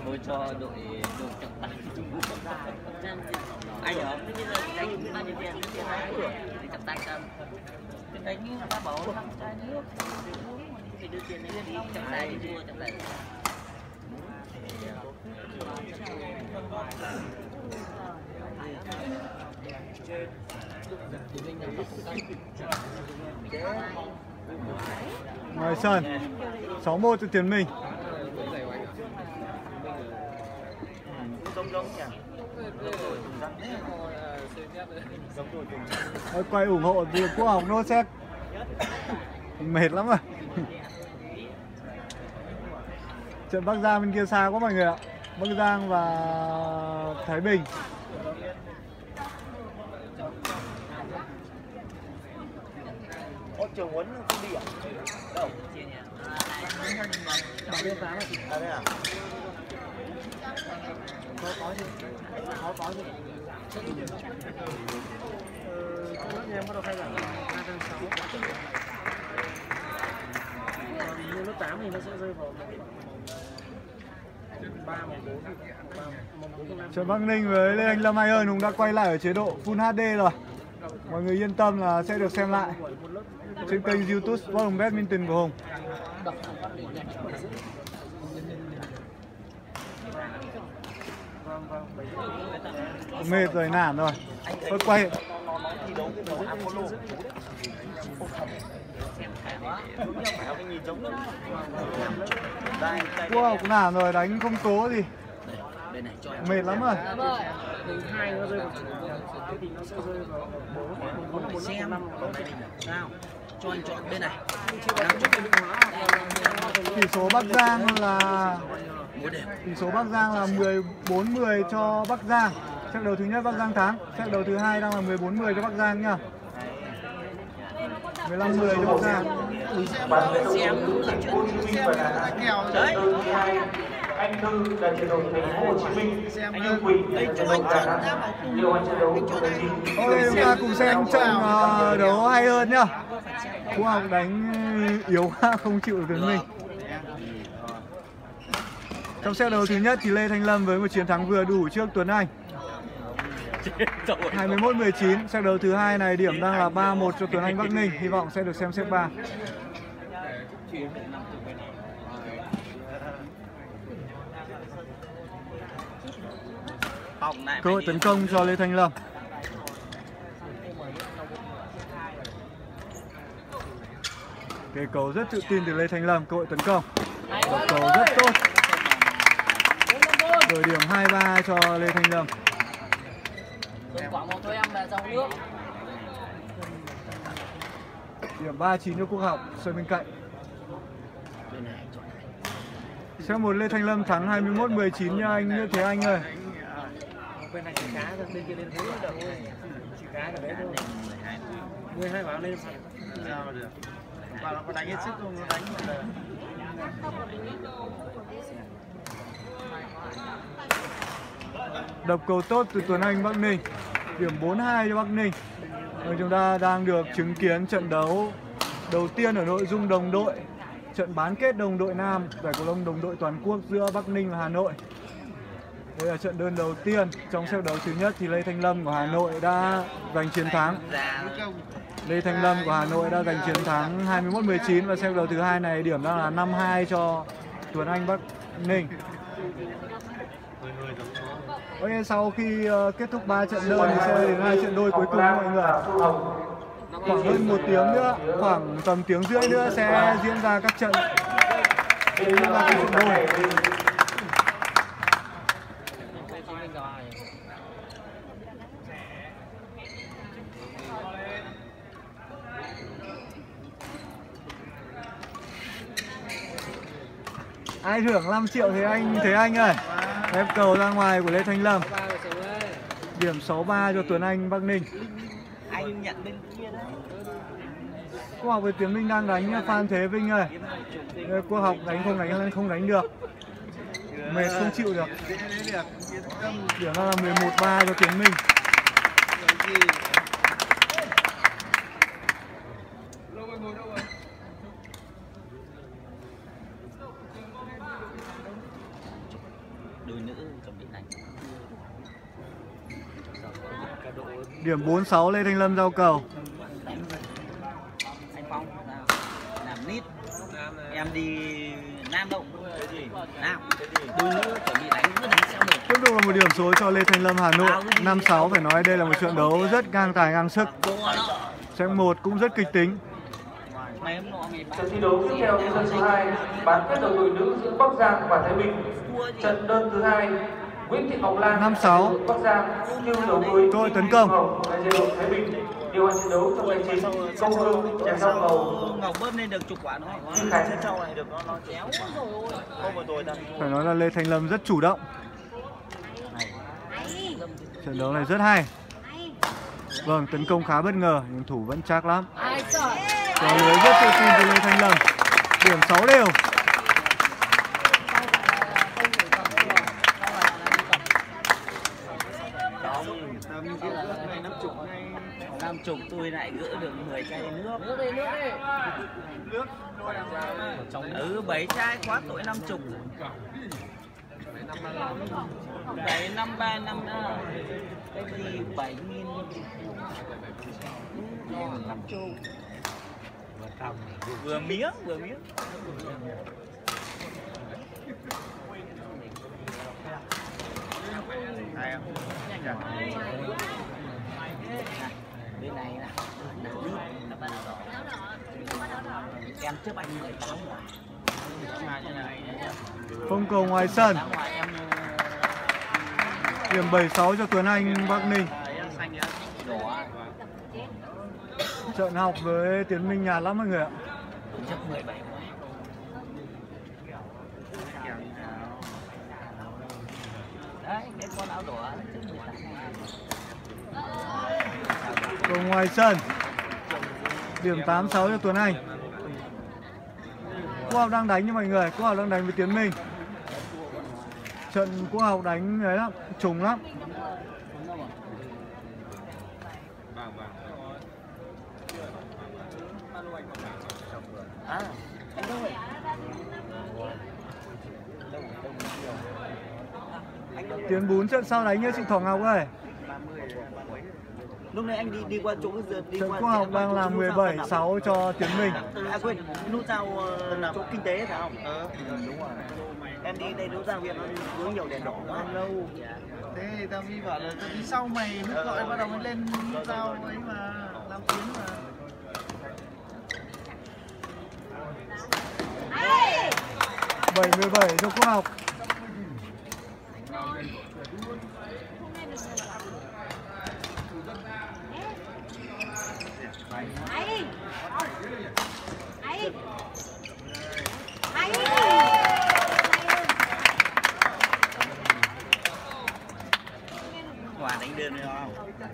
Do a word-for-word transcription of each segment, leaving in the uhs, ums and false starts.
tôi cho đội đội trọng tài Trung Quốc anh hả? Thế bây giờ đánh bao nhiêu tiền? Tiền hai cửa thì trọng tài cầm. Đánh như ta bảo năm chai nước thì đưa tiền đấy đi trọng tài đi mua trọng tài. Ngoài sân sáu một cho Tiến Minh. Ôi, quay ủng hộ từ Quốc Học nốt xét. Mệt lắm rồi. Trận Bắc Giang bên kia xa quá mọi người ạ. Bắc Giang và Thái Bình. Ô, Trường Huấn không đi à? Đâu? Bảo biên phá mà. À đây à? Có có chứ. Có có chứ. Ờ, lớp nhà em bắt đầu khai giảng hai tháng sáu. Còn như lớp tám thì nó sẽ rơi vào ba mùng bốn. Trận Bắc Ninh với Lê Anh Lâm Hai ơn cũng đã quay lại ở chế độ Full hát đê rồi. Mọi người yên tâm là sẽ được xem lại trên kênh YouTube Sport Badminton của Hùng. Mệt rồi, nản rồi. Thôi quay. Wow, cũng nản rồi, đánh không cố gì. Mệt lắm rồi. Hai nó rơi vào thì nó sẽ rơi vào bốn xem sao cho anh chọn bên này. Tỷ số Bắc Giang là tỷ số Bắc Giang là mười bốn mười cho Bắc Giang. Set đầu thứ nhất Bắc Giang thắng. Set đầu thứ hai đang là mười bốn mười cho Bắc Giang nhá. mười lăm mười cho Bắc Giang. Xem đấy. Anh Thư là chiến đấu thành phố Hồ Chí Minh, anh Hưng Quỳnh là chiến đấu Đà Nẵng, Liêu Anh chiến đấu Hồ Chí Minh. Ôi, chúng ta cùng xem trận uh, đấu hay hơn nhá. Quốc Học đánh yếu quá, không chịu được Tiến Minh. Trong set đấu thứ nhất thì Lê Thanh Lâm với một chiến thắng vừa đủ trước Tuấn Anh. hai mươi mốt mười chín. Set đấu thứ hai này điểm đang là ba một cho Tuấn Anh Bắc Ninh. Hy vọng sẽ được xem set ba. Cơ hội tấn công cho Lê Thanh Lâm. Cây cầu rất tự tin từ Lê Thanh Lâm, cơ hội tấn công. Cầu cầu rất tốt. Đổi điểm hai ba cho Lê Thanh Lâm. Điểm ba chín cho Quốc Học, sân bên cạnh. Set một Lê Thanh Lâm thắng hai mươi mốt mười chín nha anh Như Thế Anh ơi. Bên này chỉ cá thôi, bên kia lên hối được thôi. Chỉ cá ở đấy thôi. mười hai báo lên sao mà được. Và nó có đánh hết sức không? Nó đánh là... Đập cầu tốt từ Tuấn Anh Bắc Ninh. Điểm bốn hai cho Bắc Ninh. Và chúng ta đang được chứng kiến trận đấu đầu tiên ở nội dung đồng đội. Trận bán kết đồng đội nam giải cầu lông đồng đội toàn quốc giữa Bắc Ninh và Hà Nội. Đây là trận đơn đầu tiên. Trong set đấu thứ nhất thì Lê Thanh Lâm của Hà Nội đã giành chiến thắng. Lê Thanh Lâm của Hà Nội đã giành chiến thắng hai mươi mốt mười chín. Và set đấu thứ hai này điểm đang là năm hai cho Tuấn Anh Bắc Ninh. Ok, sau khi uh, kết thúc ba trận đơn thì sẽ đến hai trận đôi cuối cùng mọi người. Khoảng hơn một tiếng nữa, khoảng tầm tiếng rưỡi nữa sẽ diễn ra các trận diễn ra các trận đôi. Ai thưởng năm triệu thì anh Thế Anh ơi. Ép cầu ra ngoài của Lê Thanh Lâm. Điểm sáu ba cho Tuấn Anh Bắc Ninh. Anh nhận bên kia đấy. Quốc Học với Tiến Minh đang đánh Phan Thế Vinh ơi. Quốc Học đánh không đánh không đánh được. Mệt không chịu được. Điểm là mười một ba cho Tiến Minh. đôi nữ chuẩn bị đánh. Điểm bốn sáu Lê Thanh Lâm giao cầu. Anh Phong làm nít. Em đi Nam đâu? Nam. Đôi nữ chuẩn bị đánh cứ đánh sau một. Tiếp tục là một điểm số cho Lê Thanh Lâm Hà Nội. năm sáu phải nói đây là một trận đấu rất ngang tài ngang sức. Trận một cũng rất kịch tính. Trận thi đấu tiếp theo trên sân số hai, bán kết đầu đội nữ giữa Bắc Giang và Thái Bình. Trận đơn thứ hai, Nguyễn Thị Ngọc Lan năm sáu Bắc Giang như đầu đuôi đội tấn công. đại diện đội Thái Bình. Điều hành trận đấu trong ngày chín, Công Hương chèn rau cầu. Ngọc bớt lên được chục quả nó. Khánh Châu này được nó nó chéo rồi. Không một tôi phải nói là Lê Thanh Lâm rất chủ động. Trận đấu này rất hay. Vâng, tấn công khá bất ngờ nhưng thủ vẫn chắc lắm. Và lưới rất tự tin từ Lê Thanh Lâm. Điểm sáu đều. năm chục tôi lại gỡ được mười chai nước. Nước đi, nước đi. Nước. Ừ, bảy chai quá tội năm chục. Bảy năm ba năm cái gì bảy nghìn. Năm chục. Vừa miếng, vừa miếng. Hay không? Bên này nè, em trước anh mười tám Không cầu ngoài sân. Điểm bảy sáu cho Tuấn Anh Bắc Ninh. Trận học với Tiến Minh nhạt lắm mọi người ạ. Đấy, cái con áo đỏ Cầu ngoài sân. Điểm tám sáu cho Tuấn Anh. Quốc học đang đánh như mọi người, Quốc học đang đánh với Tiến Minh. Trận Quốc học đánh ấy lắm, trùng lắm. Tiến Bún trận sau đánh nhá chị Thỏ Ngọc ơi. Lúc này anh đi đi qua chỗ đi Trận qua Quốc học đang làm mười bảy sáu cho Tiến Minh. À quên, nút giao uh, chỗ kinh tế phải không? Ờ, ừ, đúng rồi. Em đi đây nút giao Việt nó có nhiều đèn đỏ quá lâu. Thế thì tao đi bảo là tao đi sau mày mới gọi bắt đầu mới lên nút giao ấy mà làm tiếng mà. bảy mươi bảy cho Quốc học. Hòa đánh đơn đấy không?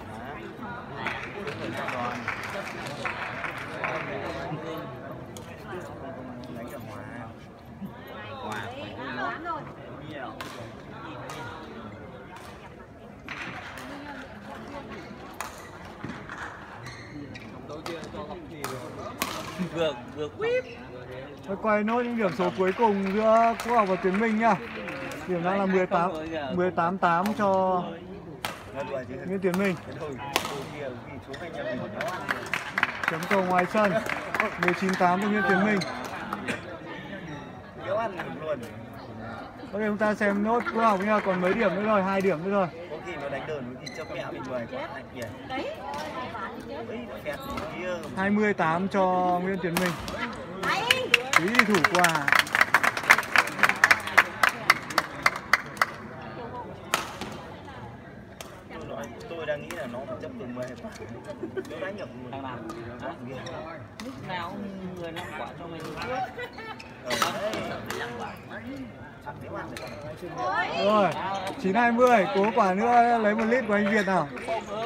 Còn đánh cả hòa. Hòa nhiều. Vừa vừa quýp. Tôi quay nốt những điểm số cuối cùng giữa Quốc học và Tiến Minh nhá. Điểm đang là mười tám mười tám tám cho Nguyễn Tiến Minh. Chấm cầu ngoài sân. mười chín tám cho Nguyễn Tiến Minh. Ok, chúng ta xem nốt Quốc học nha, còn mấy điểm nữa rồi, hai điểm nữa rồi. Có khi nó đánh đơn thì chấp mẹ mình mười quá anh kìa. hai mươi tám cho Nguyễn Tiến Minh. Tí đi thủ quà. Tôi đang nghĩ là nó phải chấp từ mười quả. Nó đánh được mười. Lúc nào mười lăm quả cho mình trước. Rồi, chín hai mươi, cố quả nữa lấy một lít của anh Việt nào.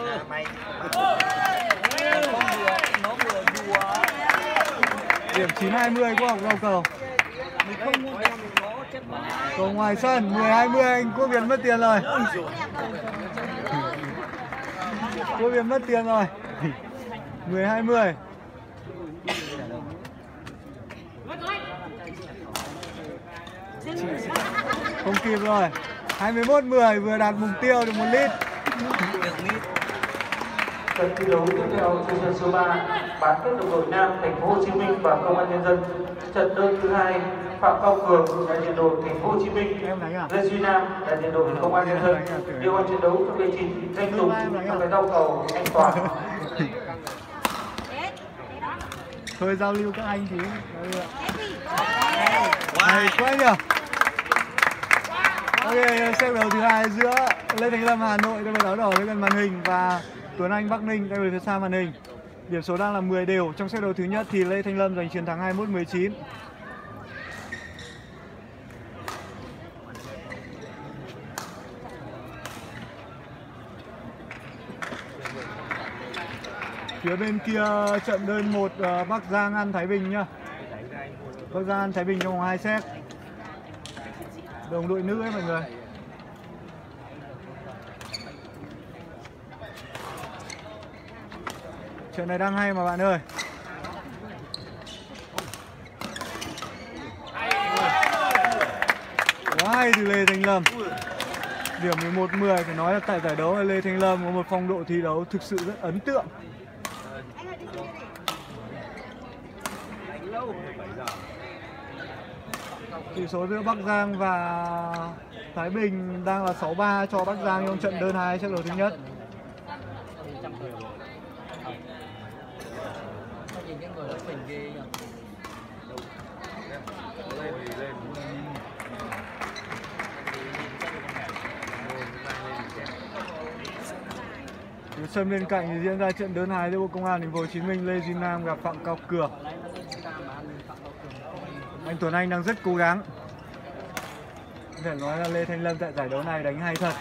Điểm chín hai mươi Quốc học giao cầu. Cầu ngoài sân, mười hai mươi anh Quốc Việt mất tiền rồi. Quốc Việt mất tiền rồi. mười hai mươi. Không kịp rồi. hai mươi mốt mười vừa đạt mục tiêu được một lít. Trận thi đấu tiếp theo trên sân số ba, bán kết đồng đội nam Thành phố Hồ Chí Minh và Công an Nhân dân. Trận đơn thứ hai, Phạm Cao Cường đại diện đội Thành phố Hồ Chí Minh, Lê Duy Nam đại diện đội Công an Nhân dân. Điều hành trận đấu trong địa chỉ Thanh Tùng trong cái đau cầu anh Toàn. Thôi giao lưu các anh tí. Hay quá nhỉ. Ok, set đấu thứ hai giữa Lê Thành Lâm Hà Nội, tay vợt áo đỏ với gần màn hình, và Tuấn Anh Bắc Ninh, tay vợt phía xa màn hình. Điểm số đang là mười đều. Trong set đấu thứ nhất thì Lê Thành Lâm giành chiến thắng hai mươi mốt mười chín. Phía bên kia trận đơn một uh, Bắc Giang ăn Thái Bình nhá. Bắc Giang ăn Thái Bình trong vòng hai set. Đồng đội nữ ấy mọi người. Trận này đang hay mà bạn ơi. Quá hay từ Lê Thành Lâm. Điểm mười một mười, phải nói là tại giải đấu này Lê Thành Lâm có một phong độ thi đấu thực sự rất ấn tượng. Tỷ số giữa Bắc Giang và Thái Bình đang là sáu ba cho Bắc Giang trong trận đơn hai set đấu thứ nhất. Sân bên cạnh thì diễn ra trận đơn hai giữa Bộ Công an Thành phố Hồ Chí Minh, Lê Duy Nam gặp Phạm Cao Cường. Anh Tuấn Anh đang rất cố gắng. Có thể nói là Lê Thành Lâm tại giải đấu này đánh hay thật.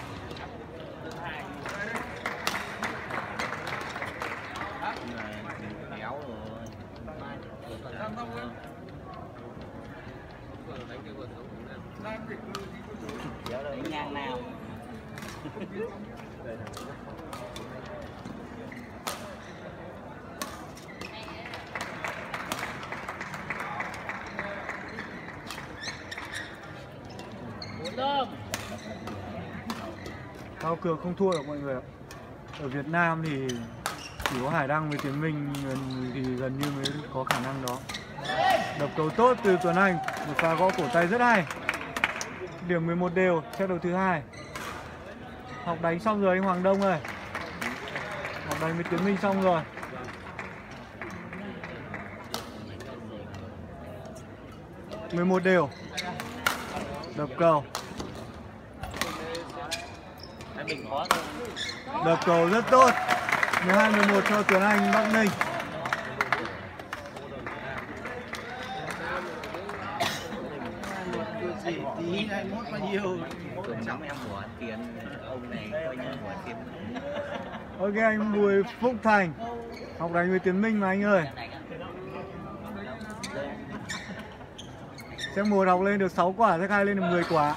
Ngang nào. Cao Cường không thua được mọi người ạ. Ở Việt Nam thì chỉ có Hải Đăng với Tiến Minh thì gần như mới có khả năng đó. Đập cầu tốt từ Tuấn Anh, một pha gõ cổ tay rất hay. Điểm mười một đều, set đấu thứ hai. Học đánh xong rồi anh Hoàng Đông ơi. Học đánh với Tiến Minh xong rồi. mười một đều. Đập cầu. Đập cầu rất tốt. mười hai mười một cho Tuấn Anh Bắc Ninh. Tí hai mươi mốt bao nhiêu? Năm em của tiền ông này coi như của tiền. Ok anh Bùi Phúc Thành. Học đánh với Tiến Minh mà anh ơi. Set một học lên được sáu quả, set hai lên được mười quả.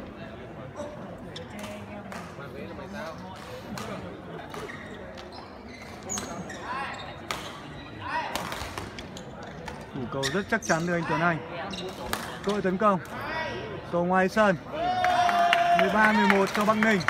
Thủ cầu rất chắc chắn từ anh Tuấn Anh. Cơ hội tấn công. Cầu ngoài sân. mười ba mười một cho Bắc Ninh.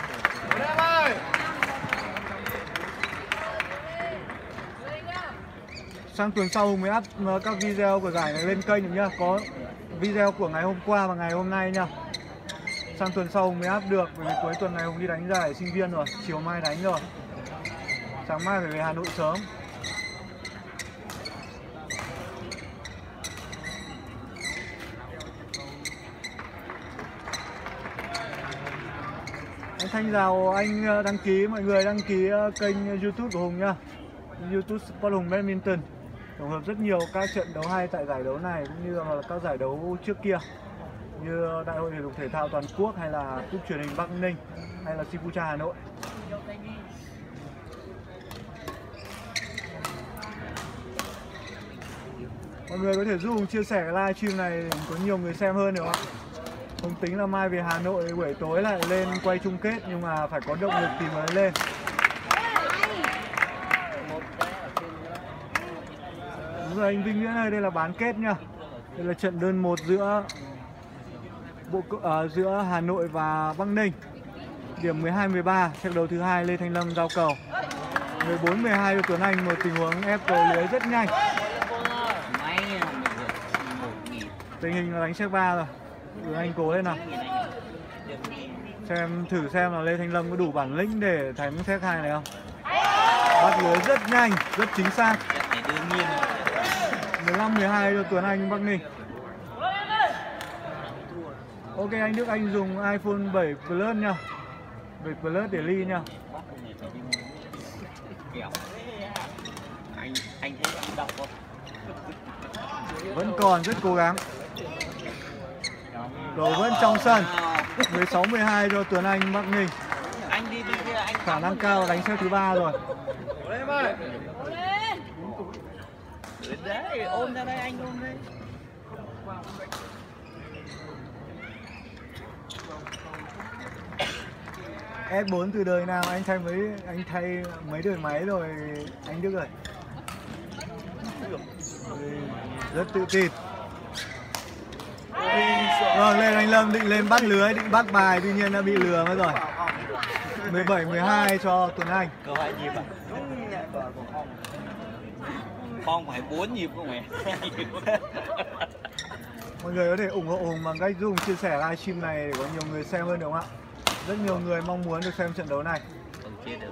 Sang tuần sau mới up các video của giải này lên kênh được nhá. Có video của ngày hôm qua và ngày hôm nay nha. Sang tuần sau mới up được, bởi vì cuối tuần này Hùng đi đánh giải sinh viên rồi, chiều mai đánh rồi. Sáng mai phải về Hà Nội sớm. Anh Thanh chào anh đăng ký, mọi người đăng ký kênh YouTube của Hùng nhá. YouTube Sport Hùng Badminton. Tổng hợp rất nhiều các trận đấu hay tại giải đấu này cũng như là các giải đấu trước kia, như Đại hội thể dục thể thao toàn quốc hay là Cúp truyền hình Bắc Ninh hay là Sipucha Hà Nội. Mọi người có thể giúp Hùng chia sẻ cái live stream này để có nhiều người xem hơn được không ạ? Hùng tính là mai về Hà Nội buổi tối lại lên quay chung kết, nhưng mà phải có động lực thì mới lên. Đúng rồi anh Vinh Nguyễn ơi, đây là bán kết nha. Đây là trận đơn một giữa bộ uh, giữa Hà Nội và Bắc Ninh. Điểm mười hai mười ba, trận đấu thứ hai Lê Thanh Lâm giao cầu. mười bốn mười hai cho Tuấn Anh, một tình huống ép cầu lưới rất nhanh. Tình hình là đánh set ba rồi. Tuấn Anh cố lên nào. Xem thử xem là Lê Thanh Lâm có đủ bản lĩnh để thắng set hai này không. Bắt lưới rất nhanh, rất chính xác. mười lăm mười hai cho Tuấn Anh Bắc Ninh. Ok anh Đức, anh dùng iPhone bảy Plus nha. bảy Plus để ly nha. Anh anh thấy anh đọc không? Vẫn còn rất cố gắng. Cầu vẫn trong sân. mười sáu mười hai cho Tuấn Anh Bắc Ninh. Anh đi bên kia anh khả năng cao đánh set thứ ba rồi. Đấy, ôm ra đây anh ôm đây. ép bốn từ đời nào anh thay mấy anh thay mấy đời máy rồi anh Đức ơi. Rất tự tin. Vâng, Lê Thanh Lâm định lên bắt lưới, định bắt bài, tuy nhiên đã bị lừa mất rồi. mười bảy mười hai cho Tuấn Anh. Câu hai nhịp à? Con phải bốn nhịp không mẹ? Mọi người có thể ủng hộ bằng cách dùng chia sẻ livestream này để có nhiều người xem hơn đúng không ạ? Rất nhiều người mong muốn được xem trận đấu này. Không chết được.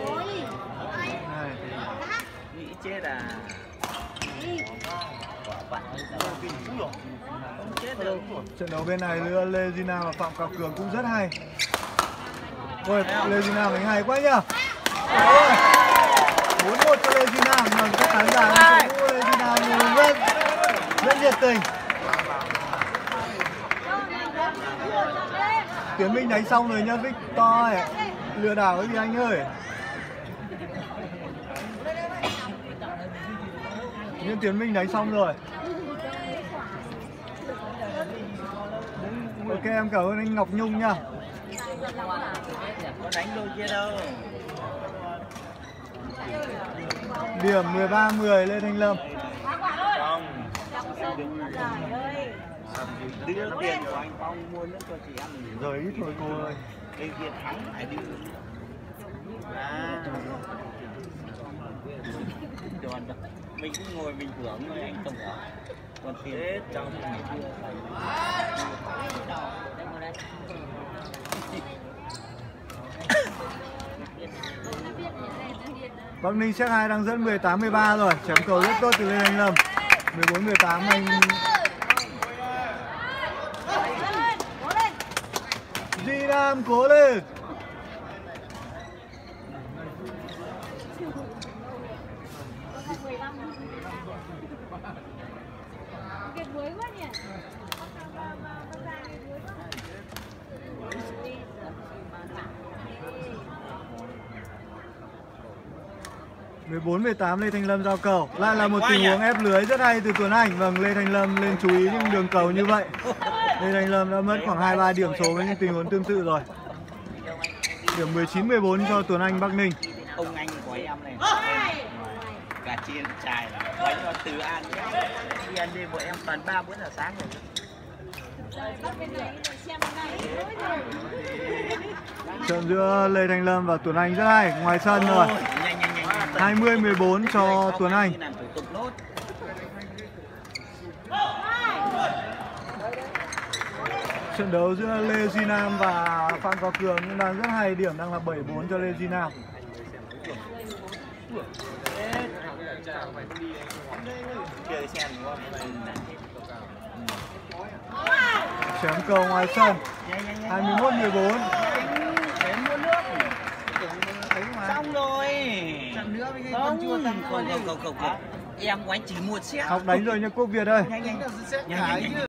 Nghĩ chết à? Không chết được. Trận đấu bên này giữa Lê Duy Nam và Phạm Cao Cường cũng rất hay. Ôi, Lê Duy Nam đánh hay quá nhá. bốn một cho Lê Duy Nam, mà các khán giả đang cổ vũ Lê Duy Nam rất rất nhiệt tình. Tiến Minh đánh xong rồi nhá Victor ơi. Lừa đảo cái gì anh ơi. Nhưng Tiến Minh đánh xong rồi. Ok em cảm ơn anh Ngọc Nhung nha. Có đánh đôi kia đâu. Điểm mười ba mười Lê Thanh Lâm. Không. Đưa tiền của anh Phong mua nước cho chị em. Rồi ít thôi cô ơi. Bên kia thắng phải đưa. À. Mình cứ ngồi mình hưởng thôi anh không hưởng. Còn tiền hết trong Bắc Ninh set hai đang dẫn mười tám mười ba rồi, chém cầu rất tốt từ Lê Thanh Lâm. mười bốn mười tám anh Duy Nam cố lên. mười bốn mười tám Lê Thanh Lâm giao cầu. Lại là một tình huống ép lưới rất hay từ Tuấn Anh. Vâng, Lê Thanh Lâm lên chú ý những đường cầu như vậy. Lê Thanh Lâm đã mất khoảng hai ba điểm số với những tình huống tương tự rồi. Điểm mười chín mười bốn cho Tuấn Anh Bắc Ninh. Ông anh của em này. Cả chiên trai là quay cho Từ An. Đi ăn đêm bọn em toàn ba bốn giờ sáng rồi. Trận giữa Lê Thanh Lâm và Tuấn Anh rất hay, ngoài sân rồi. hai mươi mười bốn cho Tuấn Anh. Trận đấu giữa Lê Duy Nam và Phạm Cao Cường cũng đang rất hay, điểm đang là bảy bốn cho Lê Duy Nam. Chém cầu ngoài sân. hai mươi mốt mười bốn. Xong rồi. Không, không, không, không, không. Em của anh chỉ một set. Học đánh rồi nha Quốc Việt ơi. Nhanh nhanh. Nhanh nhanh.